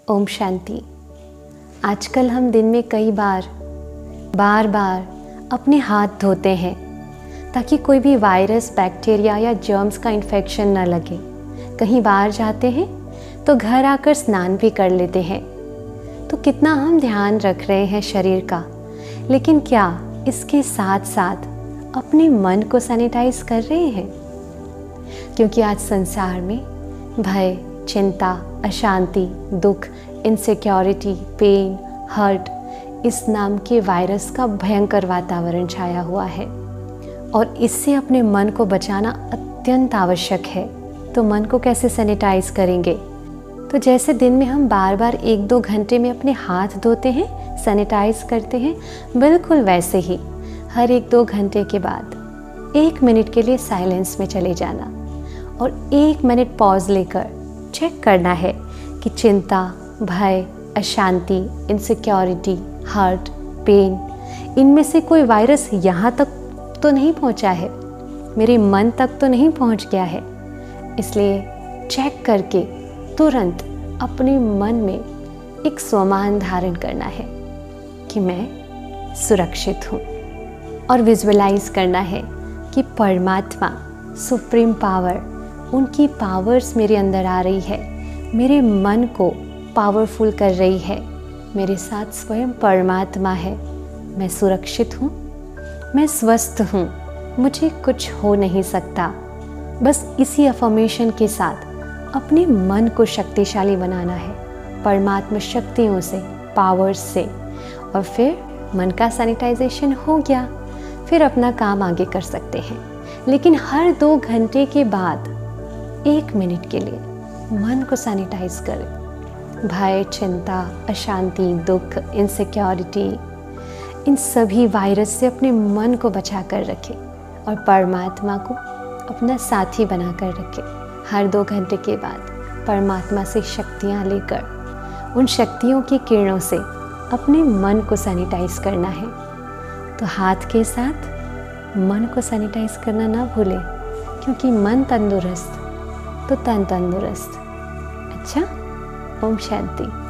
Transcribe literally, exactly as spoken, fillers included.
ओम शांति। आजकल हम दिन में कई बार बार बार अपने हाथ धोते हैं ताकि कोई भी वायरस, बैक्टीरिया या जर्म्स का इन्फेक्शन न लगे। कहीं बाहर जाते हैं तो घर आकर स्नान भी कर लेते हैं। तो कितना हम ध्यान रख रहे हैं शरीर का, लेकिन क्या इसके साथ साथ अपने मन को सैनिटाइज कर रहे हैं? क्योंकि आज संसार में भय, चिंता, अशांति, दुख, इनसिक्योरिटी, पेन, हर्ट इस नाम के वायरस का भयंकर वातावरण छाया हुआ है और इससे अपने मन को बचाना अत्यंत आवश्यक है। तो मन को कैसे सैनिटाइज करेंगे? तो जैसे दिन में हम बार बार एक दो घंटे में अपने हाथ धोते हैं, सैनिटाइज करते हैं, बिल्कुल वैसे ही हर एक दो घंटे के बाद एक मिनट के लिए साइलेंस में चले जाना और एक मिनट पॉज लेकर चेक करना है कि चिंता, भय, अशांति, इनसिक्योरिटी, हर्ट, पेन, इनमें से कोई वायरस यहाँ तक तो नहीं पहुँचा है, मेरे मन तक तो नहीं पहुँच गया है। इसलिए चेक करके तुरंत अपने मन में एक स्वमान धारण करना है कि मैं सुरक्षित हूँ और विजुअलाइज करना है कि परमात्मा, सुप्रीम पावर, उनकी पावर्स मेरे अंदर आ रही है, मेरे मन को पावरफुल कर रही है। मेरे साथ स्वयं परमात्मा है। मैं सुरक्षित हूँ, मैं स्वस्थ हूँ, मुझे कुछ हो नहीं सकता। बस इसी अफर्मेशन के साथ अपने मन को शक्तिशाली बनाना है परमात्मा शक्तियों से, पावर्स से, और फिर मन का सैनिटाइजेशन हो गया। फिर अपना काम आगे कर सकते हैं, लेकिन हर दो घंटे के बाद एक मिनट के लिए मन को सैनिटाइज करें। भय, चिंता, अशांति, दुख, इनसिक्योरिटी, इन सभी वायरस से अपने मन को बचा कर रखें और परमात्मा को अपना साथी बना कर रखें। हर दो घंटे के बाद परमात्मा से शक्तियाँ लेकर उन शक्तियों की किरणों से अपने मन को सैनिटाइज करना है। तो हाथ के साथ मन को सैनिटाइज करना ना भूलें, क्योंकि मन तंदुरुस्त तो तन तंदुरुस्त। अच्छा, ओम शांति।